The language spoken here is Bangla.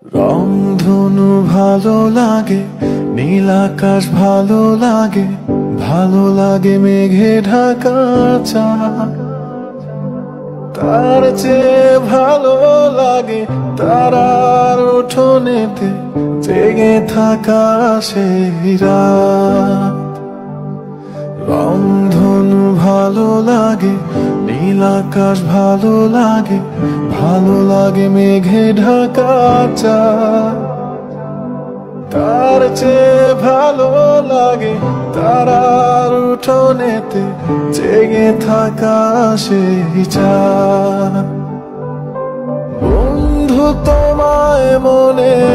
রংধনু ভালো লাগে, নীল আকাশ ভালো লাগে, ভালো লাগে মেঘে ঢাকা চাঁদ। তার চেয়ে ভালো লাগে তারার উঠোনেতে জেগে থাকা সেই রাত। রংধনু ভালো লাগে, নীল আকাশ ভালো লাগে, ভালো লাগে মেঘে ঢাকা চাঁদ। তার চেয়ে ভালো লাগে তারার উঠোনেতে জেগে থাকা সেই চাঁদ। বন্ধু তোমায় মনে